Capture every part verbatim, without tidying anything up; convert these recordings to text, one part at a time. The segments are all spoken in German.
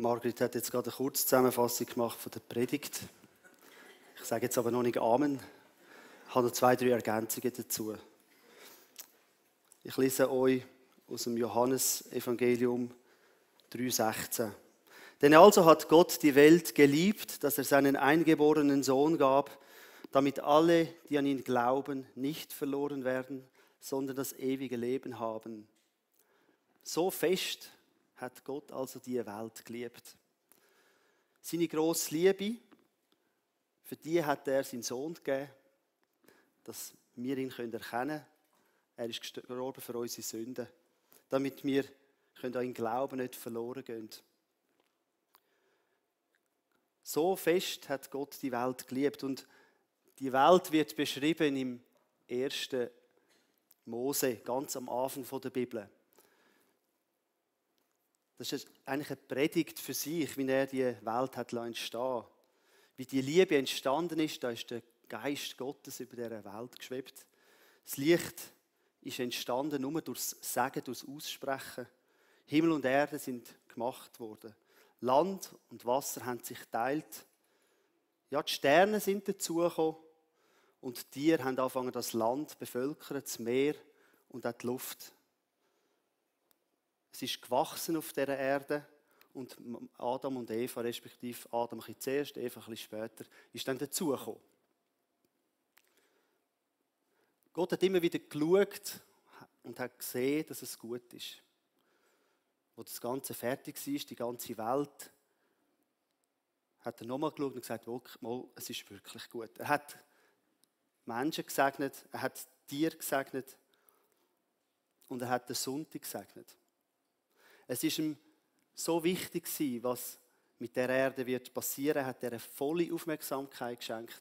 Margrit hat jetzt gerade eine Kurzzusammenfassung gemacht von der Predigt. Ich sage jetzt aber noch nicht Amen. Ich habe noch zwei, drei Ergänzungen dazu. Ich lese euch aus dem Johannesevangelium drei sechzehn. Denn also hat Gott die Welt geliebt, dass er seinen eingeborenen Sohn gab, damit alle, die an ihn glauben, nicht verloren werden, sondern das ewige Leben haben. So fest hat Gott also die Welt geliebt. Seine grosse Liebe, für die hat er seinen Sohn gegeben, dass wir ihn erkennen können. Er ist gestorben für unsere Sünden, damit wir an ihn glauben, nicht verloren gehen. So fest hat Gott die Welt geliebt. Und die Welt wird beschrieben im ersten Mose, ganz am Anfang der Bibel. Das ist eigentlich eine Predigt für sich, wie er die Welt hat entstehen lassen. Wie die Liebe entstanden ist, da ist der Geist Gottes über dieser Welt geschwebt. Das Licht ist entstanden nur durchs Sagen, durchs Aussprechen. Himmel und Erde sind gemacht worden. Land und Wasser haben sich geteilt. Ja, die Sterne sind dazugekommen und die Tiere haben angefangen, das Land bevölkern, das Meer und auch die Luft. Es ist gewachsen auf dieser Erde und Adam und Eva, respektive Adam ein bisschen zuerst, Eva ein bisschen später, ist dann dazugekommen. Gott hat immer wieder geschaut und hat gesehen, dass es gut ist. Als das Ganze fertig war, die ganze Welt, hat er nochmal geschaut und gesagt, mal, es ist wirklich gut. Er hat Menschen gesegnet, er hat Tiere gesegnet und er hat den Sonntag gesegnet. Es ist ihm so wichtig gewesen, was mit der Erde wird passieren. Er hat ihr eine volle Aufmerksamkeit geschenkt.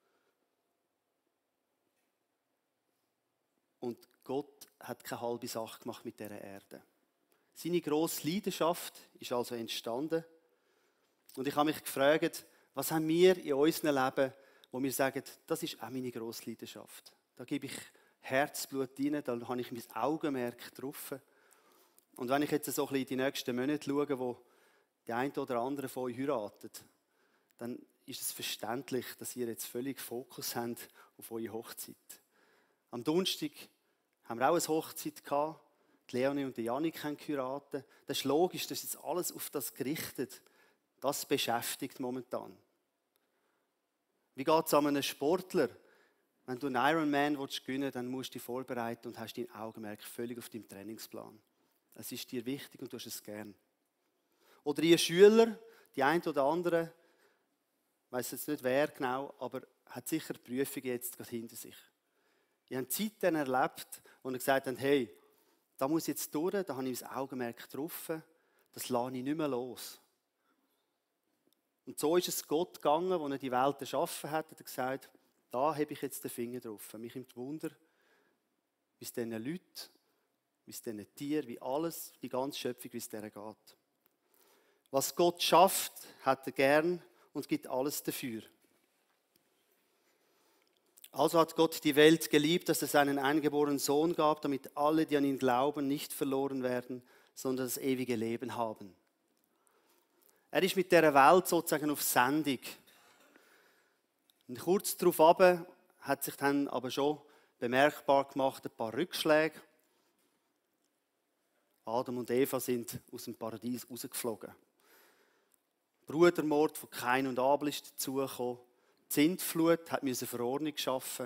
Und Gott hat keine halbe Sache gemacht mit dieser Erde. Seine grosse Leidenschaft ist also entstanden. Und ich habe mich gefragt, was haben wir in unserem Leben, wo wir sagen, das ist auch meine grosse Leidenschaft. Da gebe ich Herzblut rein, da habe ich mein Augenmerk drauf. Und wenn ich jetzt so ein bisschen in die nächsten Monate schaue, wo die eine oder andere von euch heiratet, dann ist es verständlich, dass ihr jetzt völlig Fokus habt auf eure Hochzeit. Am Donnerstag haben wir auch eine Hochzeit gehabt. Die Leonie und die Janik haben geheiratet. Das ist logisch, das ist jetzt alles auf das gerichtet. Das beschäftigt momentan. Wie geht es an einem Sportler? Wenn du einen Ironman gewinnen willst, dann musst du dich vorbereiten und hast dein Augenmerk völlig auf deinem Trainingsplan. Es ist dir wichtig und du hast es gern. Oder ihr Schüler, die eine oder andere, ich weiss jetzt nicht wer genau, aber hat sicher die Prüfung jetzt gerade hinter sich. Ihr habt Zeiten erlebt, wo ihr gesagt habt, hey, da muss ich jetzt durch, da habe ich mein Augenmerk drauf, das lasse ich nicht mehr los. Und so ist es Gott gegangen, als er die Welt erschaffen hat, hat er gesagt, da habe ich jetzt den Finger drauf. Mich nimmt Wunder, wie es diesen Leuten, wie es diesen Tieren, wie alles, die ganze Schöpfung, wie es denen geht. Was Gott schafft, hat er gern und gibt alles dafür. Also hat Gott die Welt geliebt, dass er seinen eingeborenen Sohn gab, damit alle, die an ihn glauben, nicht verloren werden, sondern das ewige Leben haben. Er ist mit dieser Welt sozusagen auf Sendung. Und kurz darauf hat sich dann aber schon bemerkbar gemacht, ein paar Rückschläge. Adam und Eva sind aus dem Paradies rausgeflogen. Brudermord von Kain und Abel ist dazugekommen. Die Sintflut hat eine Verordnung geschaffen.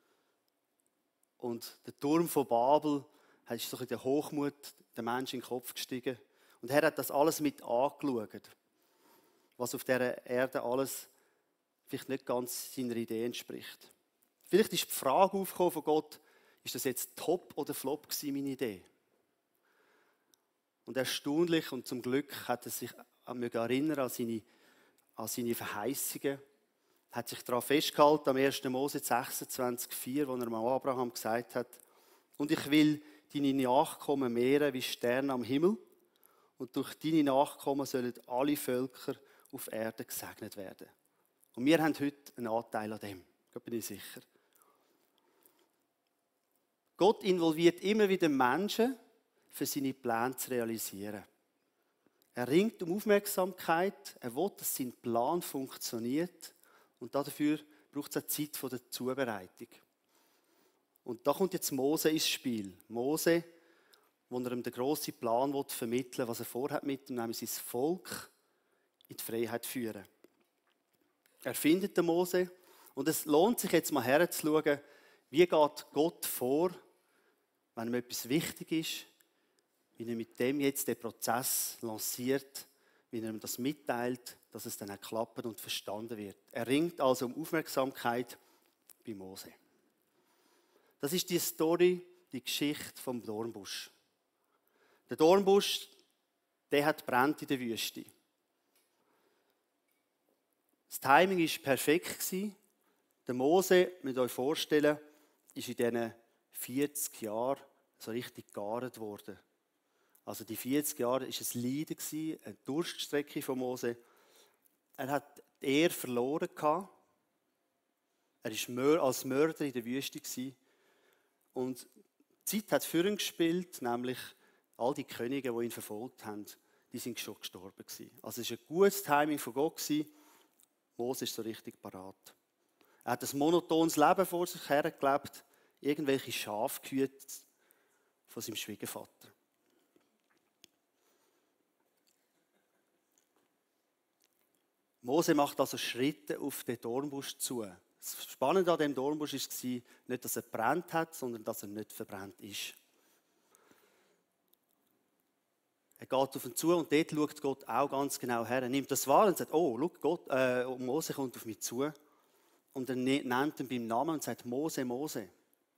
Und der Turm von Babel ist so in der Hochmut der Mensch in den Kopf gestiegen. Und er hat das alles mit angeschaut, was auf dieser Erde alles vielleicht nicht ganz seiner Idee entspricht. Vielleicht ist die Frage aufgekommen von Gott, ist das jetzt top oder flop gewesen, meine Idee? Und erstaunlich und zum Glück hat er sich erinnern an seine, an seine Verheißungen, hat sich daran festgehalten, am ersten Mose sechsundzwanzig vier, wo er mal Abraham gesagt hat, und ich will deine Nachkommen mehren wie Sterne am Himmel und durch deine Nachkommen sollen alle Völker auf Erden gesegnet werden. Und wir haben heute einen Anteil an dem, da bin ich sicher. Gott involviert immer wieder Menschen, für seine Pläne zu realisieren. Er ringt um Aufmerksamkeit, er will, dass sein Plan funktioniert und dafür braucht es eine Zeit von der Zubereitung. Und da kommt jetzt Mose ins Spiel. Mose, wo er ihm den grossen Plan vermitteln will, was er vorhat mit ihm, nämlich sein Volk in die Freiheit führen. Er findet den Mose und es lohnt sich jetzt mal herzuschauen, wie geht Gott vor, wenn ihm etwas wichtig ist, wie er mit dem jetzt den Prozess lanciert, wie er ihm das mitteilt, dass es dann auch klappt und verstanden wird. Er ringt also um Aufmerksamkeit bei Mose. Das ist die Story, die Geschichte vom Dornbusch. Der Dornbusch, der hat brennt in der Wüste. Das Timing war perfekt. Der Mose, müsst ihr euch vorstellen, ist in diesen vierzig Jahren so richtig gegart worden. Also die vierzig Jahre war ein Leiden, eine Durststrecke von Mose. Er hat die Ehre verloren. Er war als Mörder in der Wüste. Und die Zeit hat für ihn gespielt, nämlich all die Könige, die ihn verfolgt haben, die sind schon gestorben. Also es war ein gutes Timing von Gott. Mose ist so richtig parat. Er hat ein monotones Leben vor sich her gelebt, irgendwelche Schafe gehütet von seinem Schwiegervater. Mose macht also Schritte auf den Dornbusch zu. Das Spannende an dem Dornbusch war nicht, dass er gebrannt hat, sondern dass er nicht verbrannt ist. Er geht auf ihn zu und dort schaut Gott auch ganz genau her. Er nimmt das wahr und sagt, oh, schau, Gott, äh, Mose kommt auf mich zu. Und er nennt ihn beim Namen und sagt, Mose, Mose.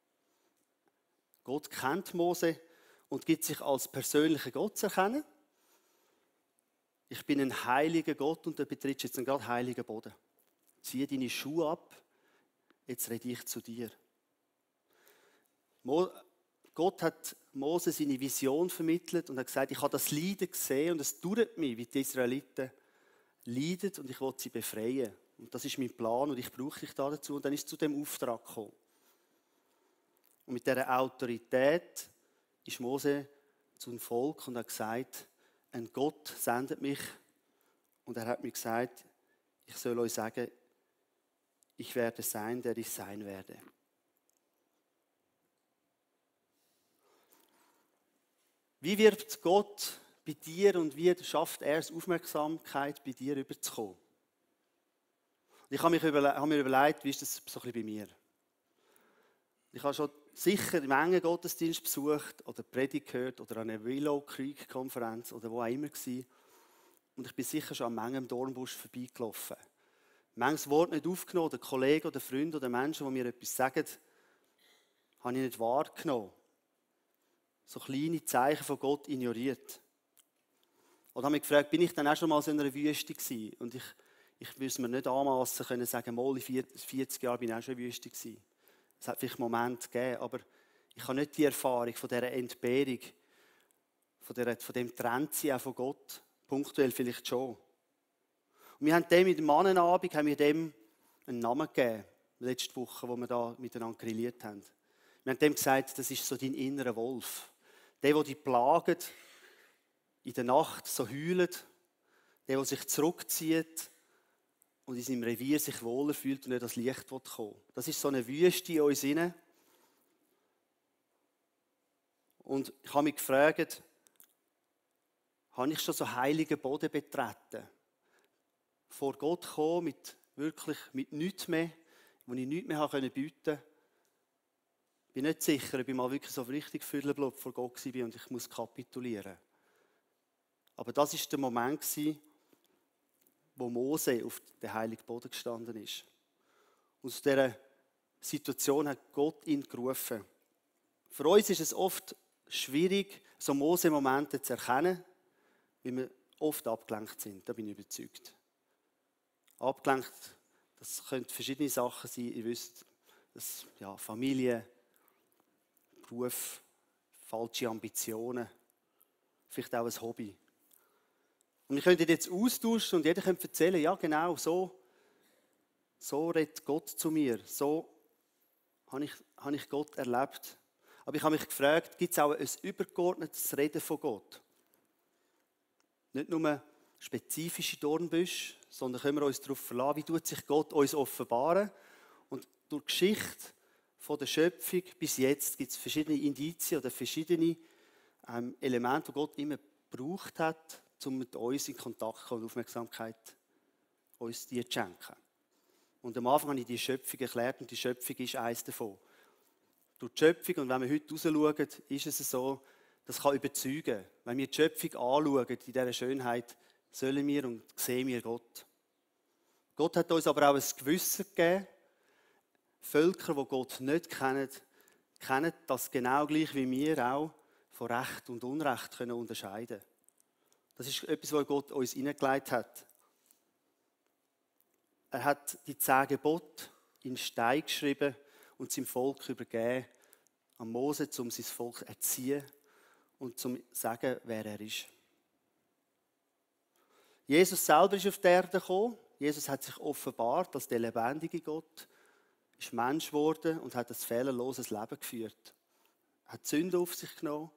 Gott kennt Mose und gibt sich als persönlicher Gott zu erkennen. Ich bin ein heiliger Gott und du betrittst jetzt einen gerade heiligen Boden. Zieh deine Schuhe ab, jetzt rede ich zu dir. Mo- Gott hat Mose seine Vision vermittelt und hat gesagt, ich habe das Leiden gesehen und es dauert mich, wie die Israeliten leiden und ich will sie befreien. Und das ist mein Plan und ich brauche dich da dazu. Und dann ist es zu dem Auftrag gekommen. Und mit dieser Autorität ist Mose zum Volk und hat gesagt, ein Gott sendet mich und er hat mir gesagt, ich soll euch sagen, ich werde sein, der ich sein werde. Wie wirbt Gott bei dir und wie schafft er es, Aufmerksamkeit bei dir überzukommen? Ich habe, mich überle- habe mir überlegt, wie ist das so ein bisschen bei mir? Ich habe schon sicher Mengen Gottesdienst besucht oder Predigt gehört oder an einer Willow Creek Konferenz oder wo auch immer gewesen. Und ich bin sicher schon an Mengen im Dornbusch vorbeigelaufen. Manches Wort nicht aufgenommen, oder Kollegen oder Freunde oder Menschen, die mir etwas sagen, habe ich nicht wahrgenommen. So kleine Zeichen von Gott ignoriert. Oder habe mich gefragt, bin ich dann auch schon mal so in einer Wüste gewesen? Und ich, ich würde es mir nicht anmassen können, sagen, mal in vierzig Jahren bin ich auch schon in der Wüste gewesen. Es hat vielleicht Momente gegeben, aber ich habe nicht die Erfahrung von dieser Entbehrung, von, dieser, von dem Trennsein auch von Gott, punktuell vielleicht schon. Und wir haben dem in dem Mannenabend haben wir dem einen Namen gegeben, letzte Woche, wo wir da miteinander grilliert haben. Wir haben dem gesagt, das ist so dein innerer Wolf. Der, der dich plagt, in der Nacht so heult, der, der sich zurückzieht und in seinem Revier sich wohler fühlt und nicht das Licht kommen will. Das ist so eine Wüste in uns hinein. Und ich habe mich gefragt, habe ich schon so heiligen Boden betreten? Vor Gott kommen mit wirklich mit nichts mehr, wo ich nichts mehr bieten konnte. Ich bin nicht sicher, ob ich mal wirklich so richtig Füllenblut vor Gott war und ich muss kapitulieren. Aber das war der Moment, wo Mose auf den heiligen Boden gestanden ist. Und aus dieser Situation hat Gott ihn gerufen. Für uns ist es oft schwierig, so Mose-Momente zu erkennen, weil wir oft abgelenkt sind, da bin ich überzeugt. Abgelenkt, das können verschiedene Sachen sein. Ihr wisst, dass, ja, Familie, Beruf, falsche Ambitionen, vielleicht auch ein Hobby. Und wir können jetzt austauschen und jeder könnte erzählen, ja genau, so, so redet Gott zu mir, so habe ich, habe ich Gott erlebt. Aber ich habe mich gefragt, gibt es auch ein übergeordnetes Reden von Gott? Nicht nur spezifische Dornbüsche, sondern können wir uns darauf verlassen, wie tut sich Gott uns offenbaren. Und durch die Geschichte von der Schöpfung bis jetzt gibt es verschiedene Indizien oder verschiedene ähm, Elemente, die Gott immer gebraucht hat, um mit uns in Kontakt zu kommen und Aufmerksamkeit uns die zu schenken. Und am Anfang habe ich die Schöpfung erklärt und die Schöpfung ist eines davon. Durch die Schöpfung, und wenn wir heute rausschauen, ist es so, das kann überzeugen. Wenn wir die Schöpfung anschauen, in dieser Schönheit, sollen wir und sehen wir Gott. Gott hat uns aber auch ein Gewissen gegeben. Völker, die Gott nicht kennen, kennen das genau gleich wie wir auch von Recht und Unrecht können unterscheiden. Das ist etwas, was Gott uns hineingelegt hat. Er hat die zehn Gebote in Stein geschrieben und seinem Volk übergeben, an Mose, um sein Volk zu erziehen und zu sagen, wer er ist. Jesus selber ist auf die Erde gekommen. Jesus hat sich offenbart als der lebendige Gott, ist Mensch geworden und hat ein fehlerloses Leben geführt. Er hat Sünde auf sich genommen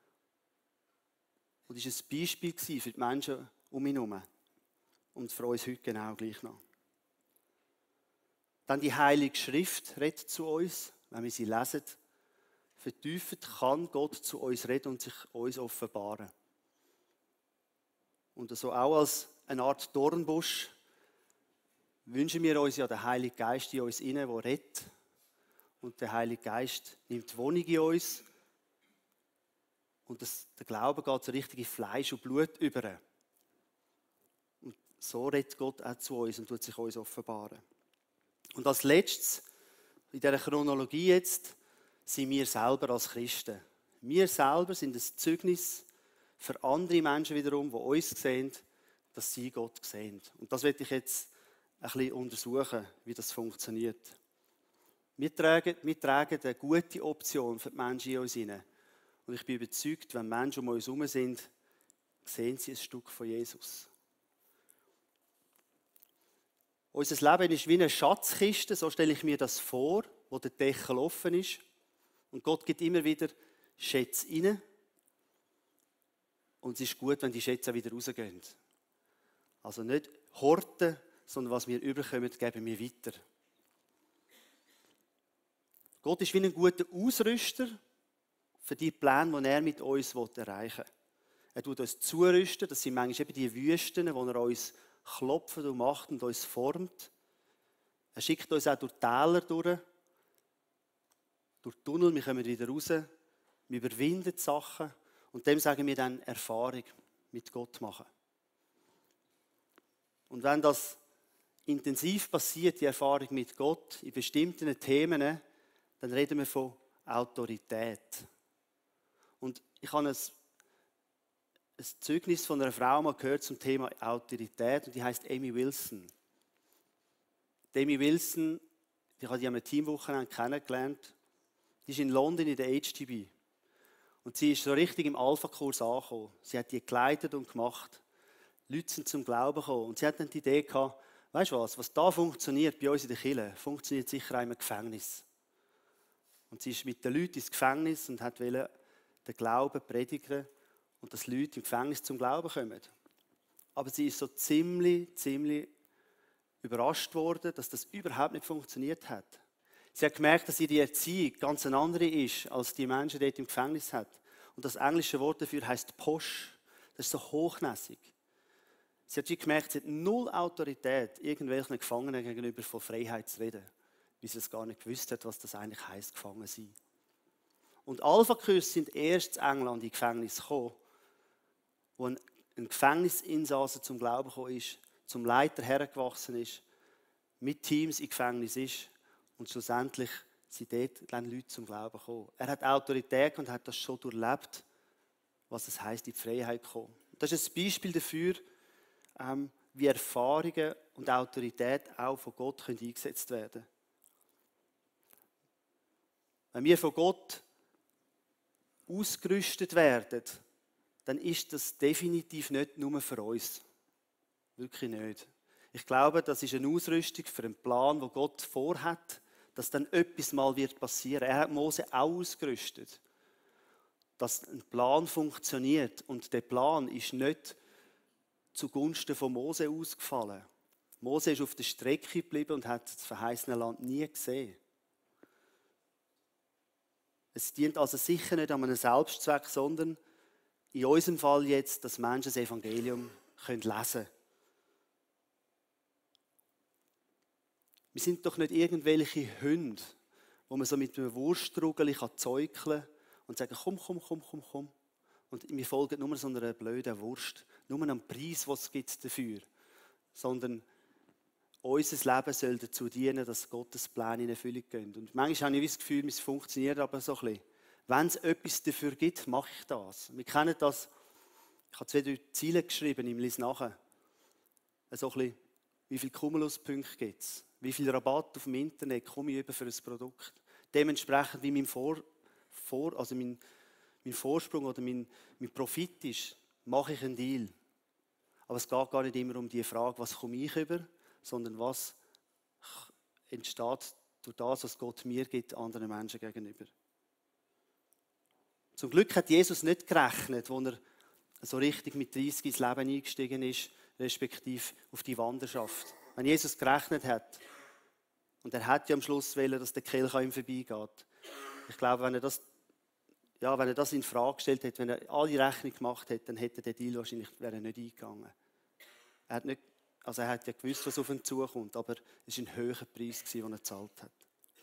und ist ein Beispiel für die Menschen um ihn herum. Und für uns heute genau gleich noch. Dann die Heilige Schrift redet zu uns, wenn wir sie lesen. Vertieft kann Gott zu uns reden und sich uns offenbaren. Und so auch als eine Art Dornbusch wünschen wir uns ja den Heiligen Geist in uns inne, der redet. Und der Heilige Geist nimmt Wohnung in uns. Und das, der Glaube geht so richtig in Fleisch und Blut über. Und so redet Gott auch zu uns und tut sich uns offenbaren. Und als letztes, in dieser Chronologie jetzt, sind wir selber als Christen. Wir selber sind ein Zeugnis für andere Menschen wiederum, die uns sehen, dass sie Gott sehen. Und das werde ich jetzt ein bisschen untersuchen, wie das funktioniert. Wir tragen, wir tragen eine gute Option für die Menschen in uns hinein. Und ich bin überzeugt, wenn Menschen um uns herum sind, sehen sie ein Stück von Jesus. Unser Leben ist wie eine Schatzkiste, so stelle ich mir das vor, wo der Deckel offen ist. Und Gott gibt immer wieder Schätze rein. Und es ist gut, wenn die Schätze auch wieder rausgehen. Also nicht horten, sondern was wir überkommen, geben wir weiter. Gott ist wie ein guter Ausrüster für die Pläne, die er mit uns erreichen will. Er tut uns zurüsten, das sind manchmal eben die Wüsten, wo er uns klopft und macht und uns formt. Er schickt uns auch durch Täler durch, durch Tunnel, wir kommen wieder raus, wir überwinden die Sachen und dem sagen wir dann Erfahrung mit Gott machen. Und wenn das intensiv passiert, die Erfahrung mit Gott, in bestimmten Themen, dann reden wir von Autorität. Und ich habe ein, ein Zeugnis von einer Frau mal gehört zum Thema Autorität und die heißt Amy Wilson. Die Amy Wilson, die habe ich am Teamwochenende kennengelernt. Die ist in London in der H T B. Und sie ist so richtig im Alpha-Kurs angekommen. Sie hat die geleitet und gemacht. Leute sind zum Glauben gekommen. Und sie hat dann die Idee gehabt, weißt du was, was da funktioniert bei uns in der Kirche, funktioniert sicher auch im Gefängnis. Und sie ist mit den Leuten ins Gefängnis und hat wollte den Glauben predigen und dass Leute im Gefängnis zum Glauben kommen. Aber sie ist so ziemlich, ziemlich überrascht worden, dass das überhaupt nicht funktioniert hat. Sie hat gemerkt, dass ihre Erziehung ganz eine andere ist, als die Menschen dort im Gefängnis hat. Und das englische Wort dafür heißt posh. Das ist so hochnäsig. Sie hat gemerkt, sie hat null Autorität, irgendwelchen Gefangenen gegenüber von Freiheit zu reden, weil sie es gar nicht gewusst hat, was das eigentlich heisst, gefangen sein. Und Alpha-Kurs sind erst in England in Gefängnis gekommen, wo ein, ein Gefängnisinsasse zum Glauben gekommen ist, zum Leiter hergewachsen ist, mit Teams im Gefängnis ist und schlussendlich sind dort dann Leute zum Glauben gekommen. Er hat Autorität und hat das schon durchlebt, was es heisst, in die Freiheit zu kommen. Das ist ein Beispiel dafür, ähm, wie Erfahrungen und Autorität auch von Gott können eingesetzt werden können. Wenn wir von Gott ausgerüstet werden, dann ist das definitiv nicht nur für uns. Wirklich nicht. Ich glaube, das ist eine Ausrüstung für einen Plan, den Gott vorhat, dass dann etwas mal wird passieren. Er hat Mose auch ausgerüstet, dass ein Plan funktioniert. Und der Plan ist nicht zugunsten von Mose ausgefallen. Mose ist auf der Strecke geblieben und hat das verheißene Land nie gesehen. Es dient also sicher nicht an einem Selbstzweck, sondern in unserem Fall jetzt, dass Menschen das Evangelium lesen können. Wir sind doch nicht irgendwelche Hunde, wo man so mit einem Wurstrugel zäukeln kann und sagen, komm, komm, komm, komm, komm. Und wir folgen nur so einer blöden Wurst, nur am Preis, was es gibt dafür. Sondern unser Leben soll dazu dienen, dass Gottes Pläne in Erfüllung gehen. Und manchmal habe ich das Gefühl, es funktioniert aber so ein bisschen. Wenn es etwas dafür gibt, mache ich das. Wir kennen das, ich habe zwei, drei Ziele geschrieben, ich lese nachher. So ein bisschen, wie viele Cumulus-Punkte gibt es? Wie viel Rabatt auf dem Internet komme ich über für ein Produkt? Dementsprechend, wie mein, Vor, Vor, also mein, mein Vorsprung oder mein, mein Profit ist, mache ich einen Deal. Aber es geht gar nicht immer um die Frage, was komme ich über, sondern was entsteht durch das, was Gott mir gibt, anderen Menschen gegenüber. Zum Glück hat Jesus nicht gerechnet, als er so richtig mit dreißig ins Leben eingestiegen ist, respektive auf die Wanderschaft. Wenn Jesus gerechnet hat, und er hat ja am Schluss wollen, dass der Kelch an ihm vorbeigeht. Ich glaube, wenn er das, ja, wenn er das in Frage gestellt hätte, wenn er alle Rechnung gemacht hätte, dann hätte der Deal wahrscheinlich wäre nicht eingegangen. Er hat nicht, also er hat ja gewusst, was auf ihn zukommt, aber es war ein höherer Preis, den er gezahlt hat.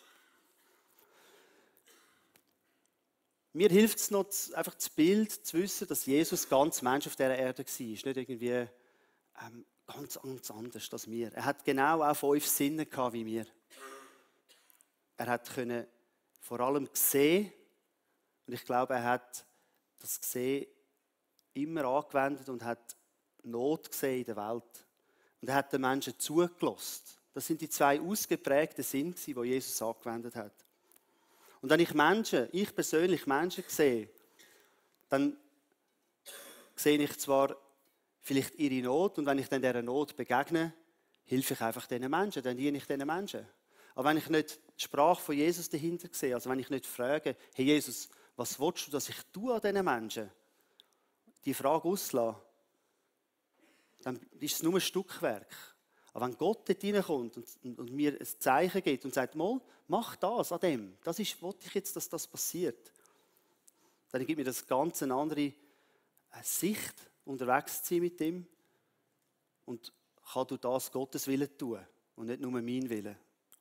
Mir hilft es noch, einfach das Bild zu wissen, dass Jesus ganz Mensch auf dieser Erde war. Nicht irgendwie ähm, ganz, ganz anders als wir. Er hat genau auch fünf Sinne gehabt wie wir. Er hat können vor allem sehen, und ich glaube, er hat das Sehen immer angewendet und hat Not gesehen in der Welt. Und er hat den Menschen zugelassen. Das sind die zwei ausgeprägten Sinne, die Jesus angewendet hat. Und wenn ich Menschen, ich persönlich Menschen sehe, dann sehe ich zwar vielleicht ihre Not und wenn ich dann dieser Not begegne, helfe ich einfach diesen Menschen, dann diene ich diesen Menschen. Aber wenn ich nicht die Sprache von Jesus dahinter sehe, also wenn ich nicht frage, hey Jesus, was willst du, dass ich tue an diesen Menschen, die Frage auslasse, dann ist es nur ein Stückwerk. Aber wenn Gott dort reinkommt und, und, und mir ein Zeichen gibt und sagt, mal, mach das an dem, das ist, wollte ich jetzt, dass das passiert, dann gibt mir das ganz eine andere Sicht, unterwegs zu sein mit ihm und kann durch das Gottes Willen tun und nicht nur mein Willen.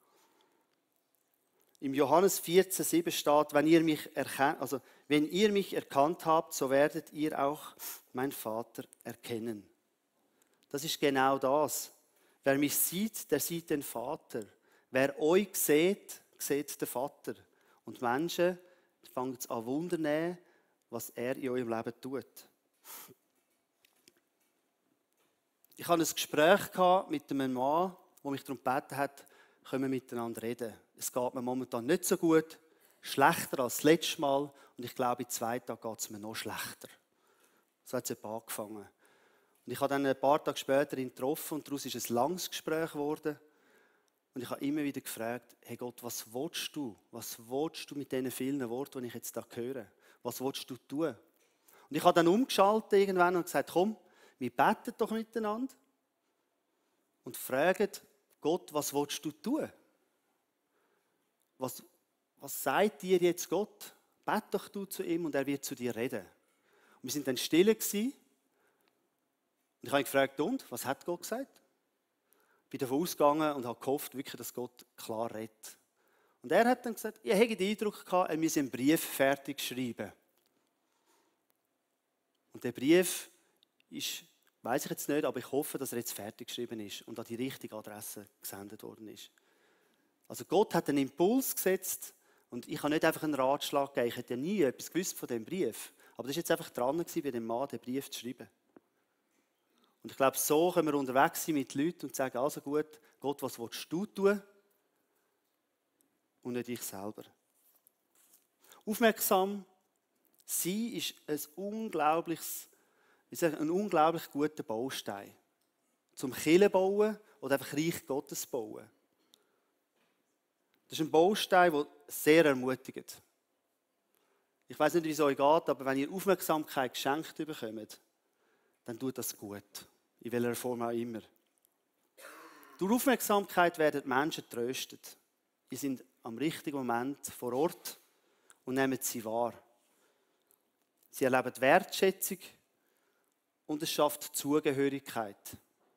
Im Johannes vierzehn sieben steht, wenn ihr mich erkannt, also wenn ihr mich erkannt habt, so werdet ihr auch meinen Vater erkennen. Das ist genau das. Wer mich sieht, der sieht den Vater. Wer euch sieht, sieht den Vater. Und Menschen fangen an Wunder nehmen, was er in eurem Leben tut. Ich hatte ein Gespräch mit einem Mann, der mich darum gebeten hat, können wir miteinander reden. Es geht mir momentan nicht so gut, schlechter als das letzte Mal und ich glaube, in zwei Tagen geht es mir noch schlechter. So hat es etwa angefangen. Und ich habe dann ein paar Tage später ihn getroffen und daraus ist ein langes Gespräch geworden. Und ich habe immer wieder gefragt, hey Gott, was willst du? Was willst du mit diesen vielen Worten, die ich jetzt da höre? Was willst du tun? Und ich habe dann umgeschaltet irgendwann und gesagt, komm, wir beten doch miteinander und fragen Gott, was willst du tun? Was, was sagt dir jetzt Gott? Bet doch du zu ihm und er wird zu dir reden. Und wir sind dann still gewesen. Und ich habe ihn gefragt, und, was hat Gott gesagt? Ich bin davon ausgegangen und habe gehofft, wirklich, dass Gott klar redet. Und er hat dann gesagt, ich habe den Eindruck gehabt, er müsse einen Brief fertig schreiben. Und der Brief ist, weiß ich jetzt nicht, aber ich hoffe, dass er jetzt fertig geschrieben ist und an die richtige Adresse gesendet worden ist. Also Gott hat einen Impuls gesetzt und ich habe nicht einfach einen Ratschlag gegeben. Ich hätte ja nie etwas gewusst von dem Brief. Aber das war jetzt einfach dran gewesen, bei dem Mann den Brief zu schreiben. Und ich glaube, so können wir unterwegs sein mit Leuten und sagen, also gut, Gott, was willst du tun? Und nicht ich selber. Aufmerksam sein ist ein unglaubliches, ich sage, ein unglaublich guter Baustein. Zum Kirche bauen oder einfach Reich Gottes bauen. Das ist ein Baustein, der sehr ermutigt. Ich weiß nicht, wie es euch geht, aber wenn ihr Aufmerksamkeit geschenkt bekommt, dann tut das gut. In welcher Form auch immer. Durch Aufmerksamkeit werden die Menschen tröstet. Sie sind am richtigen Moment vor Ort und nehmen sie wahr. Sie erleben die Wertschätzung und es schafft Zugehörigkeit.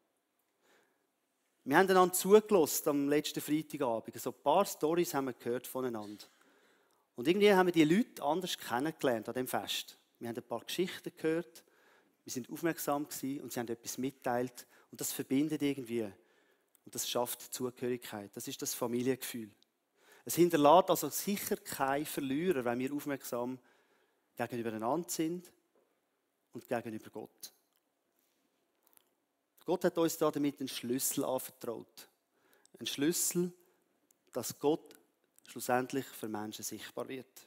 Wir haben einander zugelassen am letzten Freitagabend. So ein paar Storys haben wir gehört voneinander. Und irgendwie haben wir die Leute anders kennengelernt an dem Fest. Wir haben ein paar Geschichten gehört, wir sind aufmerksam gewesen und sie haben etwas mitteilt. Und das verbindet irgendwie. Und das schafft Zugehörigkeit. Das ist das Familiengefühl. Es hinterlässt also sicher keine Verlierer, wenn wir aufmerksam gegenüber einander sind und gegenüber Gott. Gott hat uns damit einen Schlüssel anvertraut. Ein Schlüssel, dass Gott schlussendlich für Menschen sichtbar wird.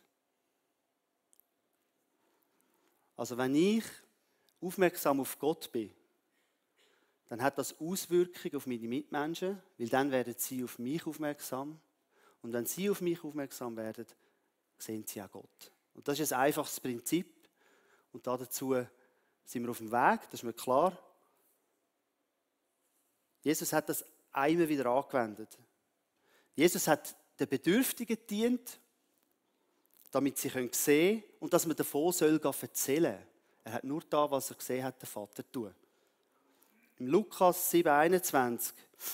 Also wenn ich aufmerksam auf Gott bin, dann hat das Auswirkungen auf meine Mitmenschen, weil dann werden sie auf mich aufmerksam. Und wenn sie auf mich aufmerksam werden, sehen sie auch Gott. Und das ist ein einfaches Prinzip. Und dazu sind wir auf dem Weg, das ist mir klar. Jesus hat das einmal wieder angewendet. Jesus hat den Bedürftigen gedient, damit sie sehen können und dass man davon soll erzählen soll. Er hat nur da, was er gesehen hat, den Vater tun. Im Lukas sieben einundzwanzig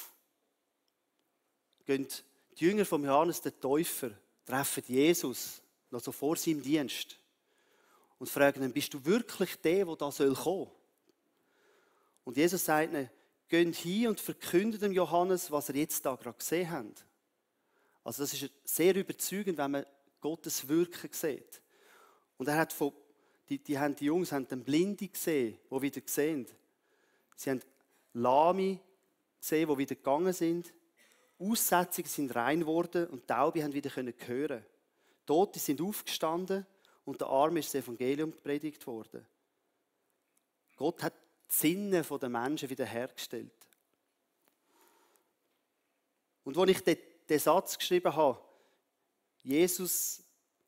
gehen die Jünger von Johannes den Täufer, treffen Jesus noch so vor seinem Dienst und fragen ihn, bist du wirklich der, der da kommen soll? Und Jesus sagt ihnen, geht hin und verkündet dem Johannes, was er jetzt da gerade gesehen hat. Also das ist sehr überzeugend, wenn man Gottes Wirken sieht. Und er hat von, die, die, haben, die Jungs haben den Blinden gesehen, die wieder sehen. Sie haben Lahme gesehen, die wieder gegangen sind. Aussätzige sind rein geworden und Taube haben wieder hören. Tote sind aufgestanden und der Arme ist das Evangelium gepredigt worden. Gott hat die Sinne der Menschen wiederhergestellt. Und als ich den, den Satz geschrieben habe, Jesus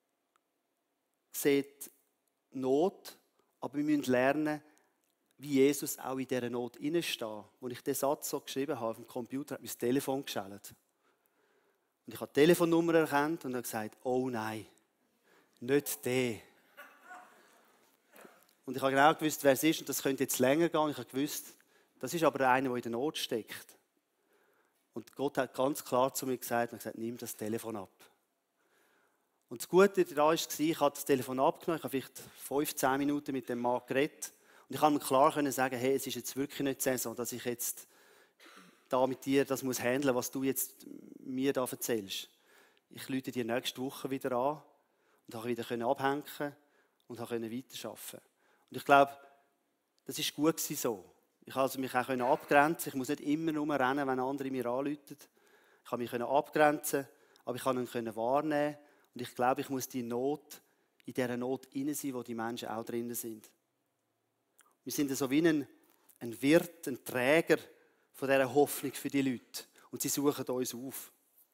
sieht Not, aber wir müssen lernen, wie Jesus auch in dieser Not hineinsteht. Als ich den Satz so geschrieben habe auf dem Computer, hat mein Telefon geschellt. Und ich habe die Telefonnummer erkannt und habe gesagt, oh nein, nicht der. Und ich habe genau gewusst, wer es ist und das könnte jetzt länger gehen. Ich habe gewusst, das ist aber einer, der in der Not steckt. Und Gott hat ganz klar zu mir gesagt, und gesagt, nimm das Telefon ab. Und das Gute daran war, ich habe das Telefon abgenommen, ich habe vielleicht fünfzehn Minuten mit dem Mann geredet. Und ich konnte mir klar sagen, hey, es ist jetzt wirklich nicht Saison, dass ich jetzt da mit dir das muss handeln, was du jetzt mir da erzählst. Ich rufe dir nächste Woche wieder an und habe wieder abhängen und habe weiterarbeiten. Und ich glaube, das war gut so. Ich konnte also mich auch abgrenzen. Ich muss nicht immer nur rennen, wenn andere mir anrufen. Ich konnte mich abgrenzen, aber ich konnte ihn wahrnehmen. Und ich glaube, ich muss die Not, in dieser Not hinein sein, wo die Menschen auch drin sind. Wir sind so wie ein, ein Wirt, ein Träger von dieser Hoffnung für die Leute. Und sie suchen uns auf.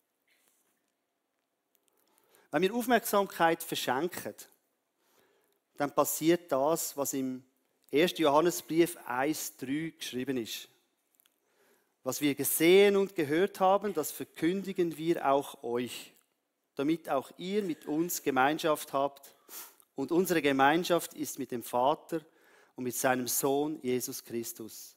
Wenn wir Aufmerksamkeit verschenken, dann passiert das, was im ersten Johannesbrief eins drei geschrieben ist. Was wir gesehen und gehört haben, das verkündigen wir auch euch, damit auch ihr mit uns Gemeinschaft habt. Und unsere Gemeinschaft ist mit dem Vater und mit seinem Sohn Jesus Christus.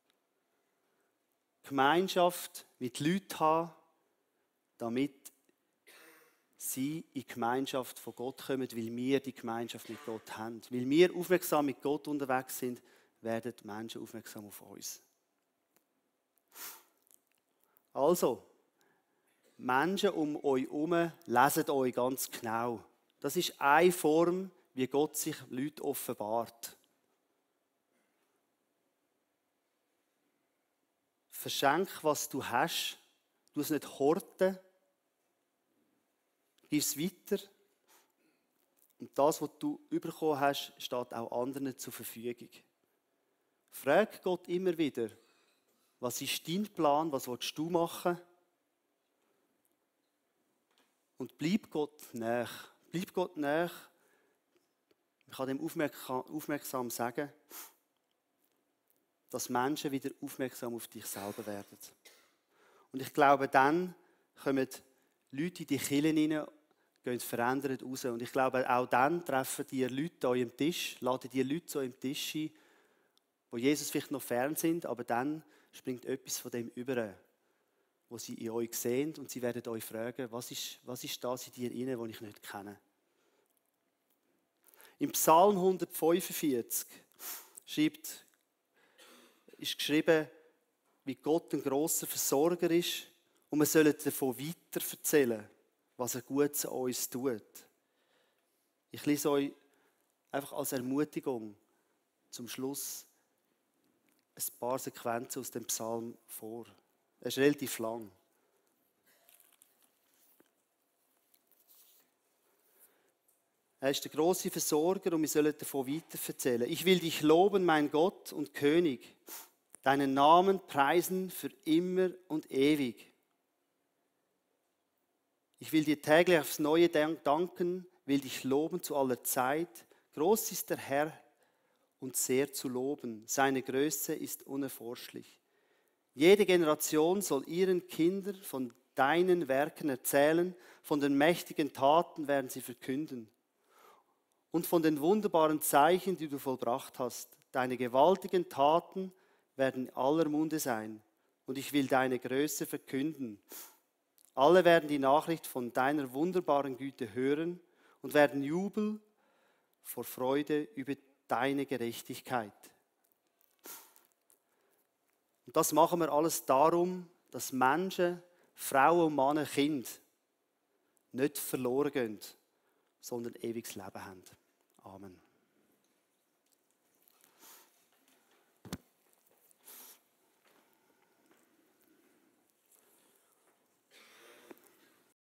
Gemeinschaft mit Leuten haben, damit sie in die Gemeinschaft von Gott kommen, weil wir die Gemeinschaft mit Gott haben. Weil wir aufmerksam mit Gott unterwegs sind, werden die Menschen aufmerksam auf uns. Also, Menschen um euch herum lesen euch ganz genau. Das ist eine Form, wie Gott sich Leuten offenbart. Verschenk, was du hast. Du es nicht horten. Gib es weiter. Und das, was du bekommen hast, steht auch anderen zur Verfügung. Frag Gott immer wieder, was ist dein Plan, was willst du machen? Und bleib Gott nahe. Bleib Gott nahe. Ich kann dem aufmerksam sagen, dass Menschen wieder aufmerksam auf dich selber werden. Und ich glaube, dann kommen Leute in die Kirchen rein, gehen verändert raus. Und ich glaube, auch dann treffen die Leute an eurem Tisch, laden die Leute zu eurem Tisch ein, wo Jesus vielleicht noch fern sind, aber dann springt etwas von dem über, wo sie in euch sehen und sie werden euch fragen, was ist, was ist das in dir inne, was ich nicht kenne. Im Psalm hundertfünfundvierzig schreibt, ist geschrieben, wie Gott ein grosser Versorger ist und wir sollen davon weiter erzählen, was er Gutes an uns tut. Ich lese euch einfach als Ermutigung zum Schluss ein paar Sequenzen aus dem Psalm vor. Er ist relativ lang. Er ist der grosse Versorger und wir sollen davon weiter erzählen. Ich will dich loben, mein Gott und König, deinen Namen preisen für immer und ewig. Ich will dir täglich aufs Neue danken, will dich loben zu aller Zeit. Groß ist der Herr und sehr zu loben. Seine Größe ist unerforschlich. Jede Generation soll ihren Kindern von deinen Werken erzählen, von den mächtigen Taten werden sie verkünden und von den wunderbaren Zeichen, die du vollbracht hast. Deine gewaltigen Taten werden in aller Munde sein und ich will deine Größe verkünden. Alle werden die Nachricht von deiner wunderbaren Güte hören und werden jubeln vor Freude über deine Gerechtigkeit. Und das machen wir alles darum, dass Menschen, Frauen, Männer, Kinder nicht verloren gehen, sondern ewiges Leben haben. Amen.